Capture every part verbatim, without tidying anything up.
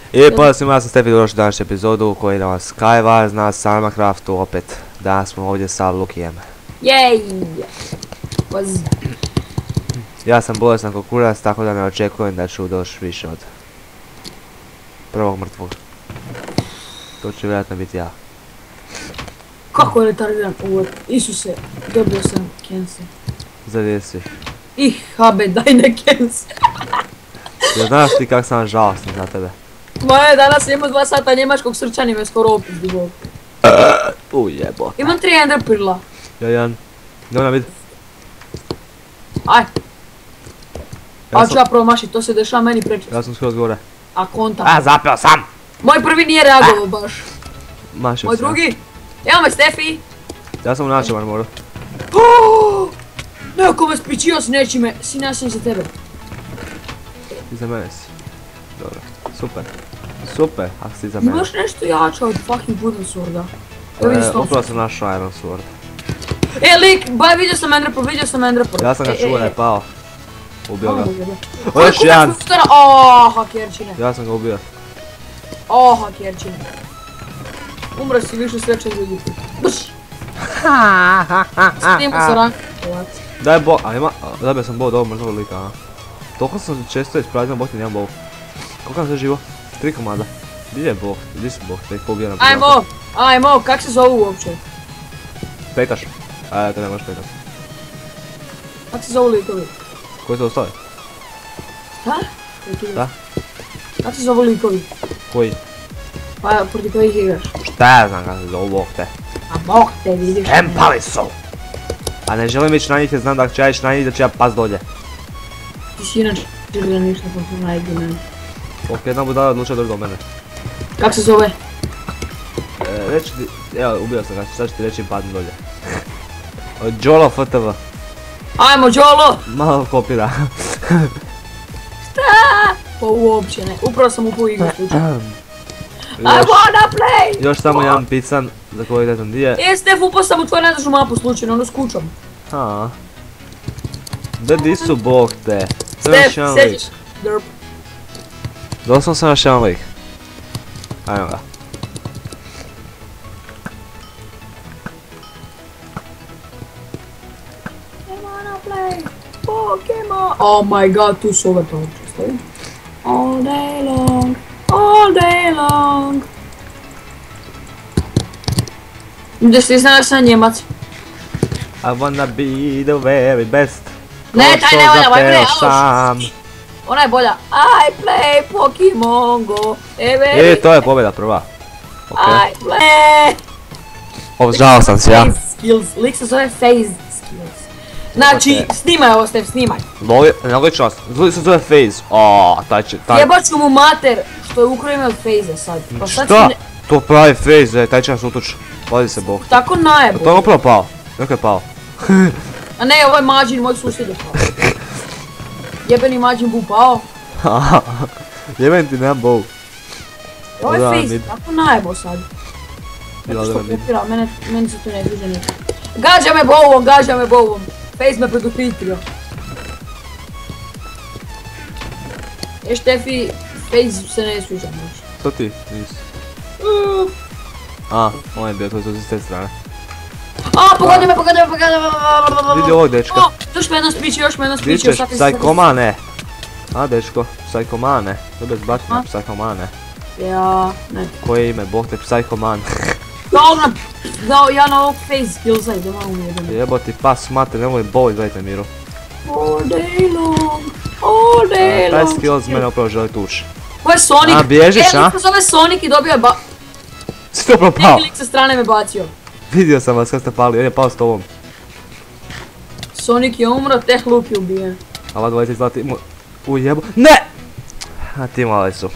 I pozdrav svima, ja sam Stefi, došli u današnju epizodu u kojoj idemo Skywars na Salmacraftu opet. Danas smo ovdje sa Lukijem. Jej! Poz... Ja sam bolestan ko kurac, tako da ne očekujem da ću doći više od prvog mrtvog. To će vjerojatno biti ja. Kako je retardiran uvod? Isuse, dobio sam cancer. Zadi si. Ih, habe, daj ne cancer. Ja znaš ti kak sam žalostni za tebe. Moje, danas imam dva sata njemačkog srčani me skoro opet zbog. Ujebo. Imam tri ender pearla. Ja, jedan. Dobro vidi. Aj. Ja A ću sam, ja promašit, to se dešava meni prečesto. ja sam skroz gore. A konta. A, zapeo sam! Moj prvi nije reagovao baš. Mašio Moj sam. drugi. Evo me Stefi. Ja sam u načevan moru. Oh! Neko me spičio s nečime, sine ja sam za tebe. Iza mene si. Dobro. Super. Super, ako si iza mene. Imaš nešto jače od fucking wooden sworda? Evo vidi E, stop. upravo sam našao Iron Sword. E, lik, baj, vidio sam Enderpearl, vidio sam Enderpearl. Ja sam ga E, čuo e, da je e. pao. Ubio ga. Ovo jebe. O, još Koji jedan. kurac mi udara? Aaaa, hakerčine. Ja sam ga ubio. O, hakerčine. Umro si više sreće ljudi. Brš! Snimo se rank. Daj bo, a ima, dobio sam bo od ovog mrtvog lika, a. Toliko sam često ispraznio bok i nemam bog. Koliko nam sve živo? Tri komada. Gdje je bog? Gdje si bog? Da ih pobija na početku. Ajmo, ajmo, kak se zovu uopće? Pekaš. A, to ne možeš pekat. Kak se zovu likovi? Koji se ostale? Šta? Da? Kak se zovu likovi? Koji? Pa, protiv kojih igraš? Šta ja znam kako se zovu bog te? A bog te vidiš. Empali su! A ne želim ići na njih jer znam da ću ja ići na njih da ću ja pas dolje. Ti si inače igra ništa po Fortnite mene. Ok, jedna budala odlučila doći do mene. Kak se zove? E, reći ti, evo ubio sam ga, sad ću ti reći padnem dolje. Jolo F T V. Ajmo, Jolo! Malo kopira. Šta? Pa uopće ne, upravo sam upao igru slučajno. I Još, wanna play! još samo jedan pican za koji ne znam di je. E, Stef, upao sam u tvoju najdražu mapu slučajno, ono s kućom. A. Da di su bog te? Sam Stef, još jedan lik. sjećaš? Derp. Doslovno sam još jedan lik. Ajmo ga. I wanna play Pokemon. Oh my god, tu su ove toče, stoji. All day long, all day long. Gdje si znaš sam Njemac? I wanna be the very best. Ne, taj ne volja, ovaj bre, Zapeo sam. Ona je bolja. I play Pokemon Go. Every E, to je pobjeda prva. Ok. I play. Obžao sam se ja. Phase skills. Lik se zove phase skills. Znači, Ok. snimaj ovo, Stef, snimaj. Lovi, nelogičnost. Zvoli se zove Phase. Aaaa, taj će, taj... Jebat ću mu mater što je ukrao ime od phase sad. Pa sad Šta? si ne- To pravi Phase, taj će nas utući. Pazi se bog. Tako To je najebo. upravo pao. Neko je pao. A ne, ovo je Mađin, moj susjed je pao. Jebeni Mađin bu pao. Jeben ti nemam bow. Ovo je Da, phase, mid. tako najebo sad. Bila Zato da što mid. kupira, mene, meni se to ne sviđa nikad. Gađa me bovom, gađa me bovom. Phase me predupitrio. E Štefi, phase se ne sviđa baš. Što ti? Nisi. Mm. A, on je bio to s te strane. A, pogodi me, pogodi me, pogodi me. Vidi ovog dečka. O, još me jedno spričio, još me jedno Ti spričio. ćeš psajkomane. A, dečko, psajkomane. Dobro zbaciti na A? psajkomane. Ja, ne. Koje je ime, bog te psajkoman. Dobro, da, ja na ovog face skillsa idem, malo mi jedem. Jebo ti pas mate, nemoj bow izvedite miru. All day long, all day Taj long. skills mene upravo želi tući. Ko je Sonic? A, bježiš, e, a? lik se zove Sonic i dobio je ba... Si to propao? Neki lik sa strane me bacio. Vidio sam vas kad ste pali, on je pao s tobom. Sonic je umro, teh Luke je ubijen. A ova dvojica izgleda ti... U jebo... NE! A ti mali su.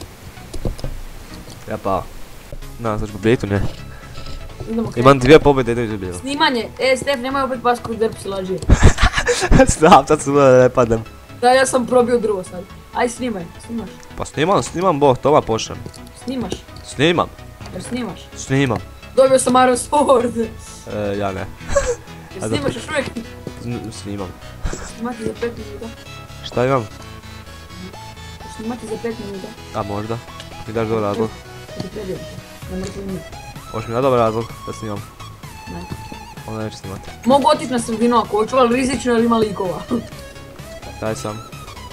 Ja pao. Nadam se da ću pobijediti u nje. Idemo krenuti. Imam dvije pobjede, jednu izgubljeno. Snimanje, e Stef, nemoj opet pas kod derp silađije. Znam, sad sam da ne padnem. Da, ja sam probio drugo sad. Aj snimaj, snimaš, Pa snimam, snimam bog, to ma počnem. snimaš, Snimam, jer snimaš. snimam. Dobio sam Iron Sword. E, ja ne. Jer A snimaš još uvijek. Sn- Snimam. Snimati za pet minuta. Šta imam? Snimati za pet minuta. A možda? Mi daš dobar razlog. Da ti prebijem. Na mrtvu ime. Hoćeš mi na dobar razlog da snimam. Ne. Onda neću snimati. Mogu otići na sredinu ako hoću, ali rizično jer ima likova. Daj sam.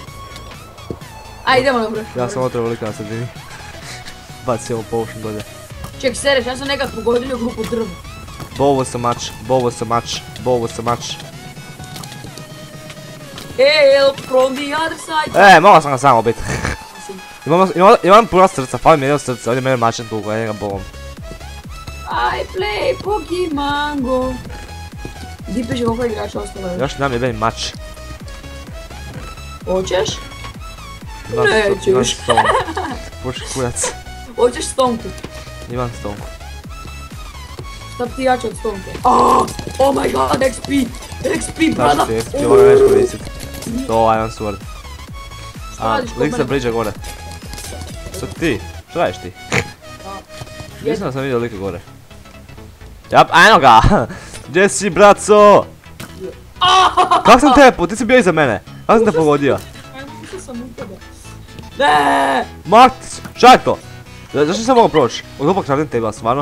Aj, idemo dobro. Ja sam otreo lika na sredini. Baci ovo potion dolje. Ček, sereš, ja sam nekad pogodio grupu drva. Bovo se mač, bovo se mač, bovo se mač. Help from the other side. E, mogao sam ga samo biti. Imam, imam, imam puna srca, fali mi jedno srce, ovdje mene mačem tuku, ja njega bolom. I play Pokemongo. Di piše koliko igrača ostalo je? Još nam je meni mač. Hoćeš? Imam sto- Nećeš. Imam stonku. Puši kurac. Hoćeš stonku? Imam stonku. Šta bi ti jače od stonke? Oh, oh my god, X P! X P, brada! Znaš ti, ti moram nešto koristit. To Iron Sword. Šta A, radiš kod lik se mene? briđe gore. Što ti? Što radiš ti? A, Nisam da sam vidio lika gore. Jap, ajno ga! Gdje si, braco? Kako sam te, ti si bio iza mene. Kako sam te pogodio? Ajmo, ušao sam u tebe. Ne! Martis, šta je to? Zašto sam mogao proći? Od opak radim tebe, stvarno?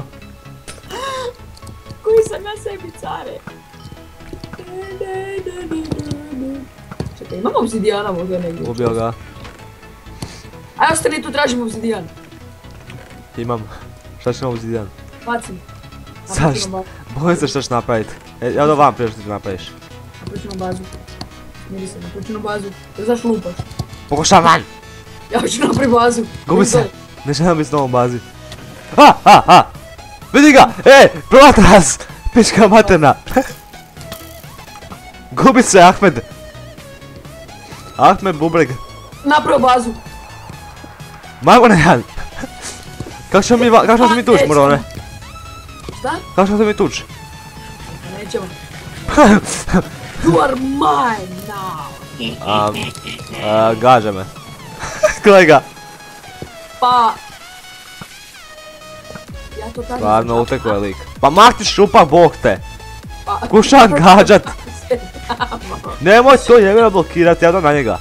Koji sam ja sebi care? Čekaj, imamo obsidijana možda negdje? Ubio ga. Aj, ostani tu, tražimo obsidijan. Imam. Šta ću na obsidijan? Bacim. Zašto? Bojim se šta ću napravit. E, ja do vam prije što ti napraviš. Napuću na bazu. Miri se, napuću na bazu. Zašto lupaš? Pokušam van! Ja hoću napraviti bazu. Gubi se! Ne želim biti s novom bazi. Ha, ha, ha! Vidi ga! E, provata nas! Pička materna! Gubi se, Ahmed! Ahmed Bubreg. Napravo bazu. Majmo ne jedan! Kako ćemo mi, va- kako ćemo se mi tuć, morone? Šta? Kako ćemo se mi tuć? Nećemo. You are mine now. Um, uh, gađa me. Gledaj ga! Pa... Ja to tako... Stvarno, utekao je lik. Pa mak ti šupa, bog te! Pa... Kušam gađat! Nemoj to njega blokirati, ja dam na njega.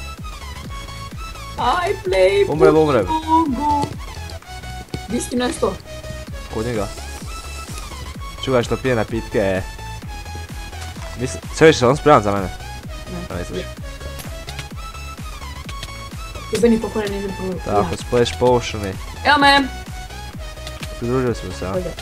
I play Umrem, umrem. Pokemongo. Gdje si ti nešto? Kod njega. Čuvaj što pije napitke. Mislim, sve više, on spreman za mene. Ne. Ne misliš? Tebe ni pokore ne idem prvo. Tako, splash potioni. Evo me! Pridružili smo se, a? Ovdje.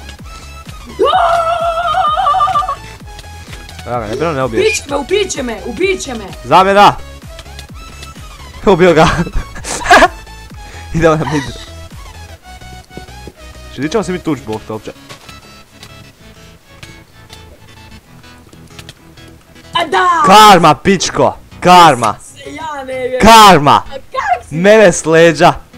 Evo ga, ne bilo ne ubiješ. Ubiće me, ubiće me, ubiće me! Zamjena! Ubio ga! Idemo na mid. Di ćemo se mi tuć, bog to uopće. A da! Karma, pičko! Karma! Ja ne vjerujem. Karma! A kak si? Mene s leđa!